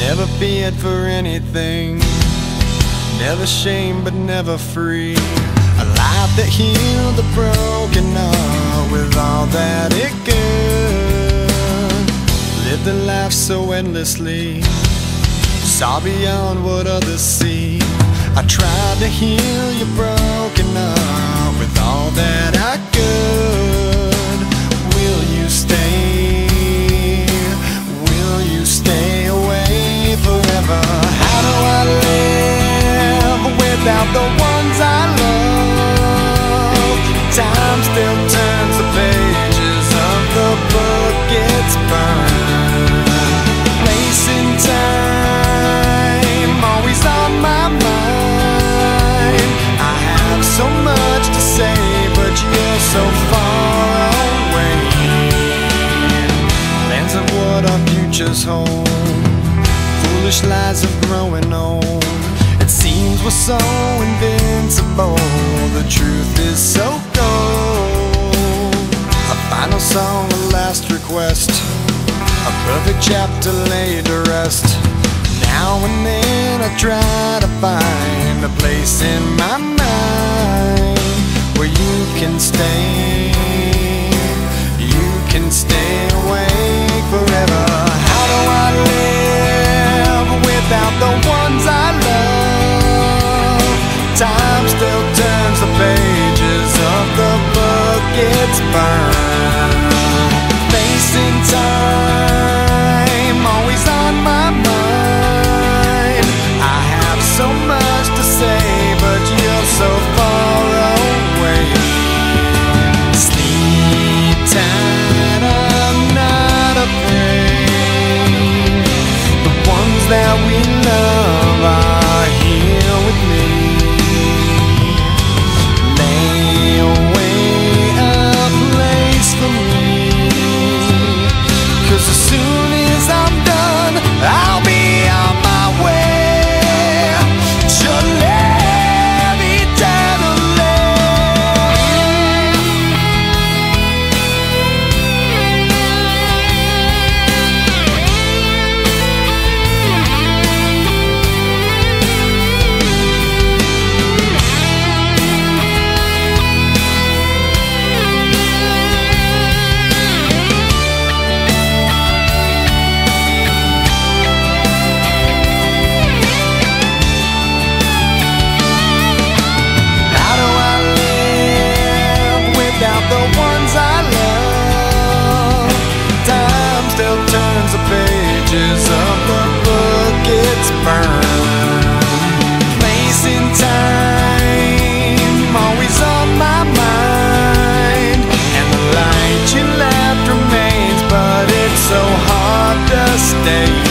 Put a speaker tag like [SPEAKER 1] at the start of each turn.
[SPEAKER 1] Never feared for anything, never shamed but never free. A life that healed the broken heart with all that it could. Lived a life so endlessly, saw beyond what others see. I tried to heal your broken heart with all that I could. Will you stay? Will you stay away forever? How do I live without the ones I love? Time still turns the pages of the book, it's burned. Place in time, always on my mind. I have so much to say, but you're so far away. Plans of what our futures hold, foolish lies of growing old. It seems we're so invincible, the truth is so cold. A final song, a last request, a perfect chapter laid to rest. Now and then I try to find a place in my mind where you can stay, you can stay awake forever. How do I live without the ones I love? Time still turns the pages of the book, it's burned. Facing time, always on my mind. I have so much to say, but you're so far away. Sleep tight, I'm not afraid. The ones that we love are here with me. Lay away a place for me, 'cause as soon as I'm done, I'll be on my way to live eternally. The ones I love, time still turns the pages of the book, it's burned. Place in time, always on my mind, and the light you left remains, but it's so hard to stay.